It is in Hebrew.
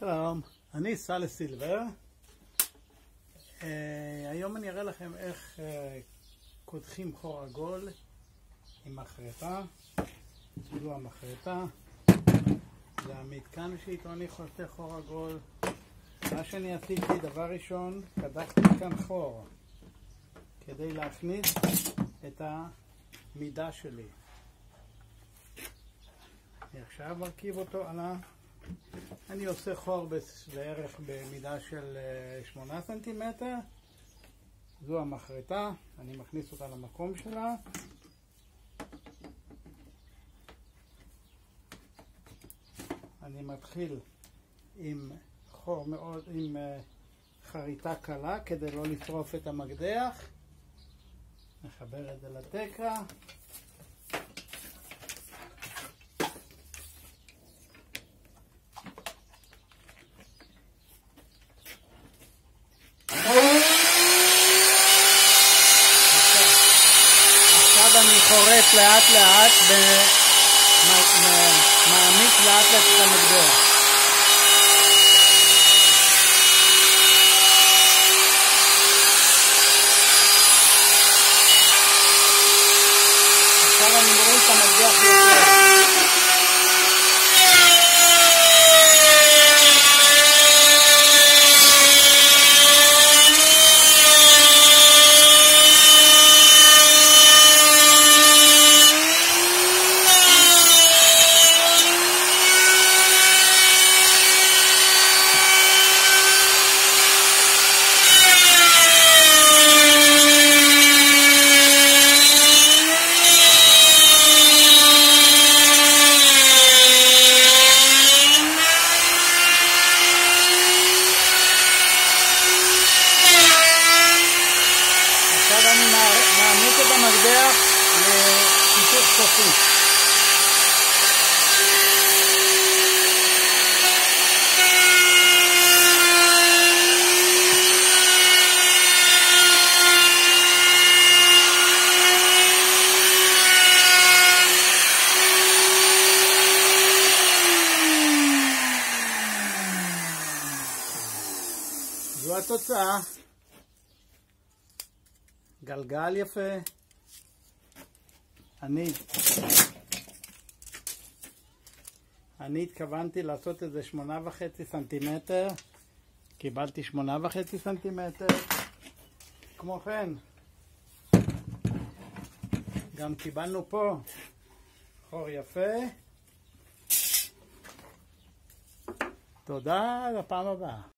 שלום, אני סאלה סילבר. היום אני אראה לכם איך קודחים חור עגול עם מחרטה. זו המחרטה, זה המתקן שאיתו אני חותך חור עגול. מה שאני עשיתי, דבר ראשון, קדחתי כאן חור כדי להכניס את המידה שלי. אני עכשיו מרכיב אותו על אני עושה חור בערך במידה של 8 סנטימטר. זו המחרטה, אני מכניס אותה למקום שלה. אני מתחיל עם חור מאוד, עם חריטה קלה כדי לא לשרוף את המקדח. נחבר את זה לתקרה. אני חורט לאט לאט ומעמיק לאט לאט את המקדח. עכשיו אני מוריד את המקדח יותר. אני מעמיק את המקדח לחיתוך סופי. זו התוצאה. גלגל יפה. אני התכוונתי לעשות את זה 8.5 סנטימטר. קיבלתי 8.5 סנטימטר. כמו כן, גם קיבלנו פה חור יפה. תודה, לפעם הבאה.